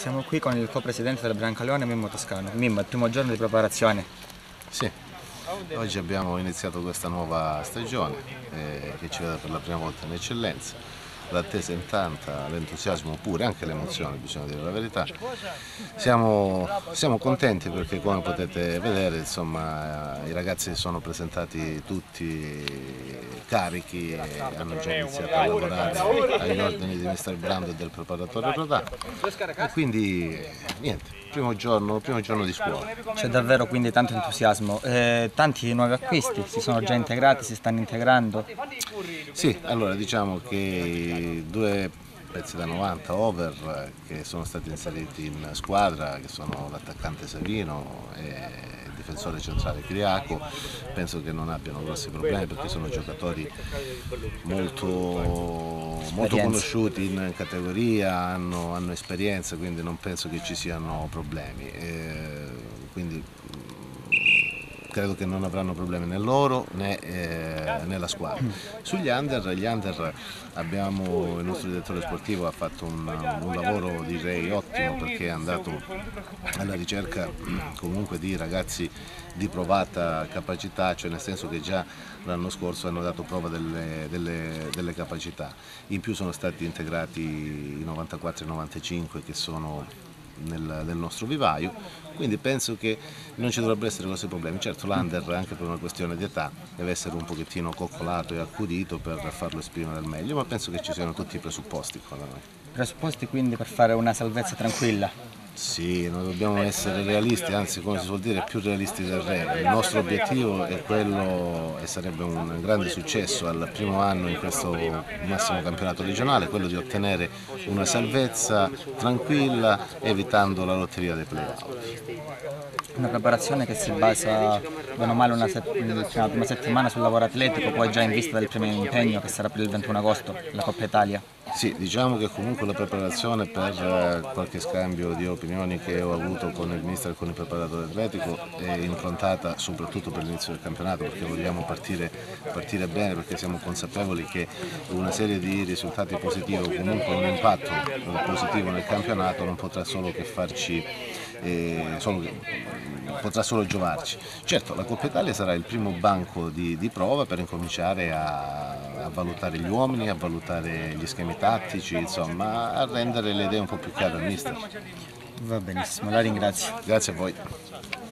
Siamo qui con il co-presidente del Brancaleone, Mimmo Toscano. Mimmo, è il primo giorno di preparazione. Sì, oggi abbiamo iniziato questa nuova stagione che ci vede per la prima volta in eccellenza. L'attesa è tanta, l'entusiasmo pure, anche l'emozione, bisogna dire la verità. Siamo contenti perché, come potete vedere, insomma, i ragazzi si sono presentati tutti carichi e hanno già iniziato a lavorare agli ordini di mister Brando e del preparatore Rodà. E quindi niente, primo giorno di scuola. C'è davvero quindi tanto entusiasmo. Tanti nuovi acquisti si sono già integrati, si stanno integrando. Sì, allora diciamo che due pezzi da 90 over che sono stati inseriti in squadra, che sono l'attaccante Savino e il difensore centrale Criaco, penso che non abbiano grossi problemi perché sono giocatori molto conosciuti in categoria, hanno esperienza, quindi non penso che ci siano problemi. Quindi credo che non avranno problemi né loro né nella squadra. Sugli gli under abbiamo, il nostro direttore sportivo ha fatto un lavoro direi ottimo perché è andato alla ricerca comunque di ragazzi di provata capacità, cioè nel senso che già l'anno scorso hanno dato prova delle capacità. In più sono stati integrati i 94 e i 95 che sono nel nostro vivaio, quindi penso che non ci dovrebbero essere grossi problemi. Certo l'under, anche per una questione di età, deve essere un pochettino coccolato e accudito per farlo esprimere al meglio, ma penso che ci siano tutti i presupposti qua da noi. Presupposti quindi per fare una salvezza tranquilla. Sì, noi dobbiamo essere realisti, anzi come si suol dire più realisti del re. Il nostro obiettivo è quello, e sarebbe un grande successo al primo anno in questo massimo campionato regionale, quello di ottenere una salvezza tranquilla evitando la lotteria dei play-out. Una preparazione che si basa bene o male la prima settimana sul lavoro atletico, poi già in vista del primo impegno che sarà per il 21 agosto, la Coppa Italia. Sì, diciamo che comunque la preparazione, per qualche scambio di opinioni che ho avuto con il mister e con il preparatore atletico, è improntata soprattutto per l'inizio del campionato, perché vogliamo partire bene, perché siamo consapevoli che una serie di risultati positivi o comunque un impatto positivo nel campionato non potrà solo che farci potrà solo giovarci. Certo, la Coppa Italia sarà il primo banco di prova per incominciare a valutare gli uomini, a valutare gli schemi tattici, insomma, a rendere le idee un po' più chiare al mister. Va benissimo, la ringrazio. Grazie a voi.